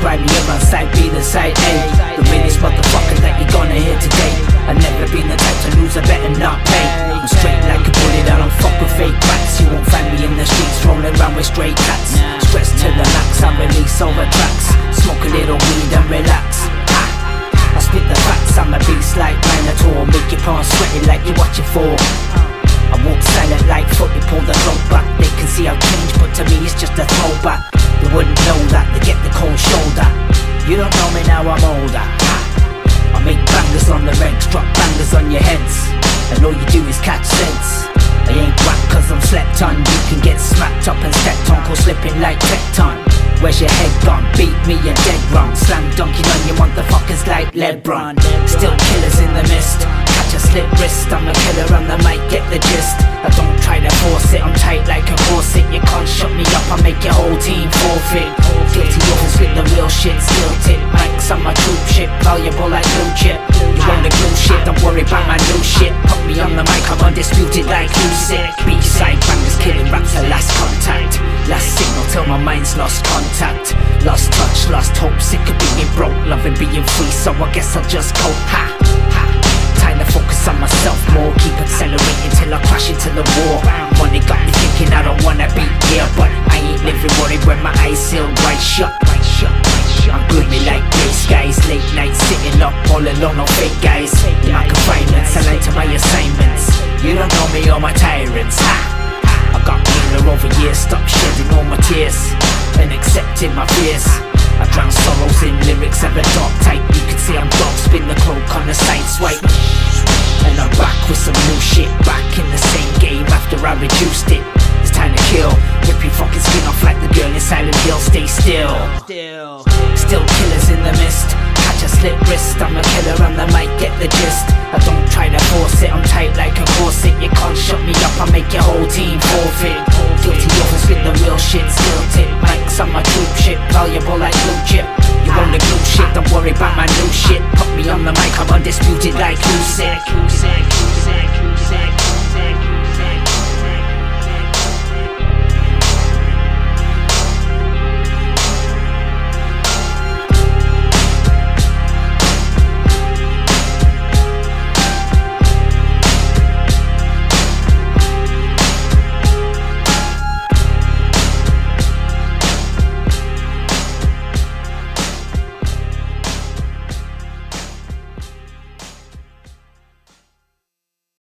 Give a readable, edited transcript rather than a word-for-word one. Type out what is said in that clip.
grimy, you're on side B than side A. The realest motherfucker that you're gonna hear today. I've never been the type to lose, I better not pay. I'm straight like a bullet, I don't fuck with fake rats. You won't find me in the streets rolling around with stray cats. Stress to the max, I release over tracks. Smoke a little weed and relax. I spit the facts, I'm a beast like Minotaur. Make your palms sweaty like you're watching for. I walk silent like foot, you pull the cloak back. They can see I've changed, but to me it's just a throwback. They wouldn't know that, they get the cold shoulder. You don't know me now, I'm older. I make bangers on the regs, drop bangers on your heads, and all you do is catch sense. I ain't whack cause I'm slept on. You can get smacked up and stepped on, call slipping like Tecton. Where's your head gone? Beat me, you're dead wrong. Slam dunking on you motherfuckers like Lebron. Still killers in the mist, catch a slip wrist. I'm a killer on the mic, get the gist. I don't try to force it, I'm tight like a corset. You can't shut me up, I make your whole team forfeit. Guilty orphans with the real shit, still tip mics on my troop shit, valuable like blue chip. You wanna glue shit, don't worry about my new shit. Put me on the mic, I'm undisputed like music. B-side bangers killing raps, a last contact. Last signal till my mind's lost contact. Lost touch, lost hope, sick of being broke, loving being free, so I guess I'll just cope. Ha, ha. Time to focus on myself more, keep accelerating till I crash into the wall. Money got me thinking I don't wanna be here, but I ain't living worried when my eyes sealed right shut. I'm gloomy like grey skies, late nights sitting up all alone, no fake guys. In my confinements, I lie to my assignments. You don't know me or my tyrants, ha. I got realer over years, stop shedding all my tears and accepting my fears. I drown sorrows in lyrics of a dark type. You can see I'm dark, spin the cloak on the side swipe. And I'm back with some new shit, back in the same game after I reduced it. It's time to kill, rip your fucking skin off like the girl in Silent Hill. Stay still, still killers in the mist, catch a slip wrist. I'm a killer on the mic, get the gist. I don't try to force it, I'm tight like a corset. You can't shut me up, I make your whole team forfeit. Guilty orphans with the real shit, still tip mics on my troop shit, valuable like blue chip. You wanna glue shit, don't worry about my new shit. Put me on the mic, I'm undisputed like who's sick.